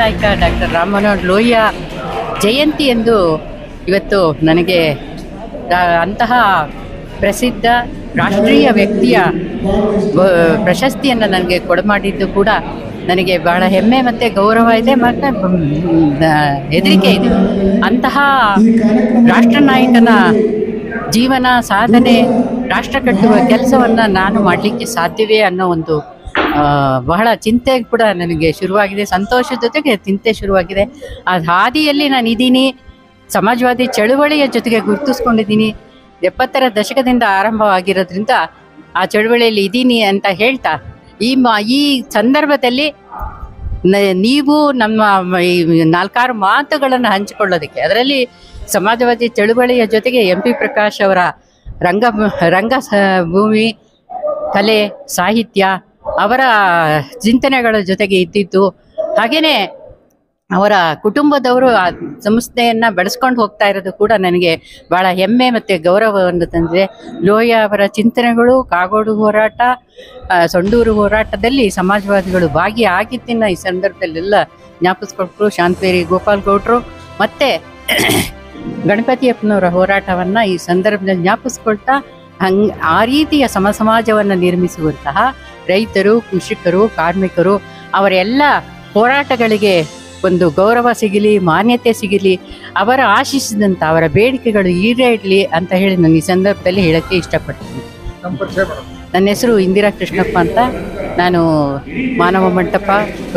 ನಾಯಕ ಡಾಕ್ಟರ್ ರಾಮ್ ಮನೋಹರ್ ಲೋಹಿಯಾ ಜಯಂತಿ ಎಂದು ಇವತ್ತು ನನಗೆ ಅಂತಹ ಪ್ರಸಿದ್ಧ ರಾಷ್ಟ್ರೀಯ ವ್ಯಕ್ತಿಯ ಪ್ರಶಸ್ತಿಯನ್ನು ನನಗೆ ಕೊಡಮಾಡಿದ್ದು ಕೂಡ ನನಗೆ ಬಹಳ ಹೆಮ್ಮೆ ಮತ್ತು ಗೌರವ ಇದೆ ಮತ್ತು ಹೆದರಿಕೆ ಇದೆ. ಅಂತಹ ರಾಷ್ಟ್ರ ನಾಯಕನ ಜೀವನ ಸಾಧನೆ, ರಾಷ್ಟ್ರ ಕಟ್ಟುವ ಕೆಲಸವನ್ನು ನಾನು ಮಾಡಲಿಕ್ಕೆ ಸಾಧ್ಯವೇ ಅನ್ನೋ ಒಂದು ಬಹಳ ಚಿಂತೆ ಕೂಡ ನನಗೆ ಶುರುವಾಗಿದೆ. ಸಂತೋಷದ ಜೊತೆಗೆ ಚಿಂತೆ ಶುರುವಾಗಿದೆ. ಆ ಹಾದಿಯಲ್ಲಿ ನಾನು ಇದ್ದೀನಿ. ಸಮಾಜವಾದಿ ಚಳುವಳಿಯ ಜೊತೆಗೆ ಗುರುತಿಸ್ಕೊಂಡಿದ್ದೀನಿ. 70ರ ದಶಕದಿಂದ ಆರಂಭವಾಗಿರೋದ್ರಿಂದ ಆ ಚಳುವಳಿಯಲ್ಲಿ ಇದ್ದೀನಿ ಅಂತ ಹೇಳ್ತಾ ಈ ಸಂದರ್ಭದಲ್ಲಿ ನೀವು ನಮ್ಮ ಈ 4-6 ಮಾತುಗಳನ್ನು ಹಂಚಿಕೊಳ್ಳೋದಕ್ಕೆ, ಅದರಲ್ಲಿ ಸಮಾಜವಾದಿ ಚಳುವಳಿಯ ಜೊತೆಗೆ MP ಪ್ರಕಾಶ್ ಅವರ ರಂಗ ಭೂಮಿ, ಕಲೆ, ಸಾಹಿತ್ಯ, ಅವರ ಚಿಂತನೆಗಳ ಜೊತೆಗೆ ಇದ್ದಿದ್ದು, ಹಾಗೆಯೇ ಅವರ ಕುಟುಂಬದವರು ಆ ಸಂಸ್ಥೆಯನ್ನು ಬೆಳೆಸ್ಕೊಂಡು ಹೋಗ್ತಾ ಇರೋದು ಕೂಡ ನನಗೆ ಭಾಳ ಹೆಮ್ಮೆ ಮತ್ತು ಗೌರವವನ್ನು ತಂದಿದೆ. ಲೋಹಿಯಾ ಅವರ ಚಿಂತನೆಗಳು, ಕಾಗೋಡು ಹೋರಾಟ, ಸೊಂಡೂರು ಹೋರಾಟದಲ್ಲಿ ಸಮಾಜವಾದಿಗಳು ಭಾಗಿಯಾಗಿದ್ದನ್ನು ಈ ಸಂದರ್ಭದಲ್ಲೆಲ್ಲ ಜ್ಞಾಪಿಸ್ಕೊಟ್ರು. ಶಾಂತವೇರಿ ಗೋಪಾಲ್ ಗೌಡ್ರು ಮತ್ತು ಗಣಪತಿಯಪ್ಪನವರ ಹೋರಾಟವನ್ನು ಈ ಸಂದರ್ಭದಲ್ಲಿ ಜ್ಞಾಪಿಸ್ಕೊಳ್ತಾ ಆ ರೀತಿಯ ಸಮಾಜವನ್ನು ನಿರ್ಮಿಸುವಂತಹ ರೈತರು, ಕೃಷಿಕರು, ಕಾರ್ಮಿಕರು ಅವರೆಲ್ಲ ಹೋರಾಟಗಳಿಗೆ ಒಂದು ಗೌರವ ಸಿಗಲಿ, ಮಾನ್ಯತೆ ಸಿಗಲಿ, ಅವರ ಆಶಿಸಿದಂಥ ಅವರ ಬೇಡಿಕೆಗಳು ಈಡೇರಲಿ ಅಂತ ಹೇಳಿ ನಾನು ಈ ಸಂದರ್ಭದಲ್ಲಿ ಹೇಳೋಕ್ಕೆ ಇಷ್ಟಪಡ್ತೀನಿ. ನನ್ನ ಹೆಸರು ಇಂದಿರಾ ಕೃಷ್ಣಪ್ಪ ಅಂತ. ನಾನು ಮಾನವ ಮಂಟಪ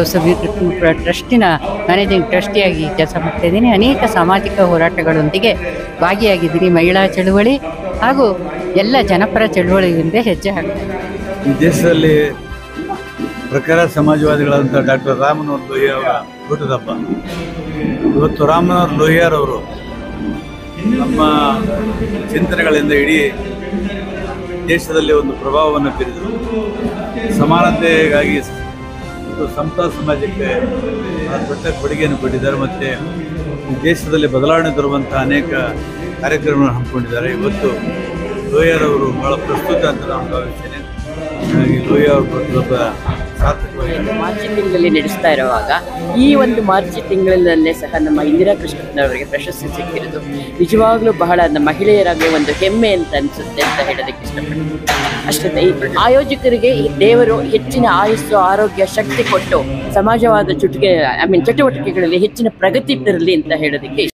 ಟ್ರಸ್ಟಿನ ಮ್ಯಾನೇಜಿಂಗ್ ಟ್ರಸ್ಟಿಯಾಗಿ ಕೆಲಸ ಮಾಡ್ತಾಯಿದ್ದೀನಿ. ಅನೇಕ ಸಾಮಾಜಿಕ ಹೋರಾಟಗಳೊಂದಿಗೆ ಭಾಗಿಯಾಗಿದ್ದೀನಿ. ಮಹಿಳಾ ಚಳುವಳಿ ಹಾಗೂ ಎಲ್ಲ ಜನಪರ ಚಳುವಳಿಯಿಂದ ಹೆಜ್ಜೆ ಹಾಕ್ತೀನಿ. ಈ ದೇಶದಲ್ಲಿ ಪ್ರಖರ ಸಮಾಜವಾದಿಗಳಾದಂಥ ಡಾಕ್ಟರ್ ರಾಮ್ ಮನೋಹರ್ ಲೋಹಿಯಾ ಅವರ ಹುಟ್ಟುಹಬ್ಬ. ಇವತ್ತು ರಾಮ್ ಮನೋಹರ್ ಲೋಹಿಯಾರವರು ನಮ್ಮ ಚಿಂತನೆಗಳಿಂದ ಇಡೀ ದೇಶದಲ್ಲಿ ಒಂದು ಪ್ರಭಾವವನ್ನು ಬೀರಿದರು. ಸಮಾನತೆಗಾಗಿ ಮತ್ತು ಸಮತಾ ಸಮಾಜಕ್ಕೆ ದೊಡ್ಡ ಕೊಡುಗೆಯನ್ನು ಕೊಟ್ಟಿದ್ದಾರೆ. ಮತ್ತು ದೇಶದಲ್ಲಿ ಬದಲಾವಣೆ ತರುವಂಥ ಅನೇಕ ಕಾರ್ಯಕ್ರಮಗಳನ್ನು ಹಮ್ಮಿಕೊಂಡಿದ್ದಾರೆ. ಇವತ್ತು ಲೋಹಿಯಾರವರು ಬಹಳ ಪ್ರಸ್ತುತ ಅಂತ ನಾನು ಭಾವಿಸ್ತೇನೆ. ಹಾಗಾಗಿ ಲೋಹಿಯಾ ಅವರು ಮಾರ್ಚ್ ತಿಂಗಳಲ್ಲಿ ನಡೆಸ್ತಾ ಇರುವಾಗ ಈ ಒಂದು ಮಾರ್ಚ್ ತಿಂಗಳಲ್ಲೇ ಸಹ ನಮ್ಮ ಇಂದಿರಾ ಕೃಷ್ಣಪ್ಪನವರಿಗೆ ಪ್ರಶಸ್ತಿ ಸಿಕ್ಕಿರೋದು ನಿಜವಾಗ್ಲೂ ಬಹಳ ನಮ್ಮ ಮಹಿಳೆಯರಾಗಿ ಒಂದು ಹೆಮ್ಮೆ ಅಂತ ಅನಿಸುತ್ತೆ ಅಂತ ಹೇಳೋದಕ್ಕೆ ಇಷ್ಟಪಡ್ತೀನಿ. ಅಷ್ಟೇ, ಆಯೋಜಕರಿಗೆ ದೇವರು ಹೆಚ್ಚಿನ ಆಯುಸ್ಸು, ಆರೋಗ್ಯ, ಶಕ್ತಿ ಕೊಟ್ಟು ಸಮಾಜವಾದ ಚಟುವಟಿಕೆಗಳಲ್ಲಿ ಹೆಚ್ಚಿನ ಪ್ರಗತಿ ತರಲಿ ಅಂತ ಹೇಳೋದಕ್ಕೆ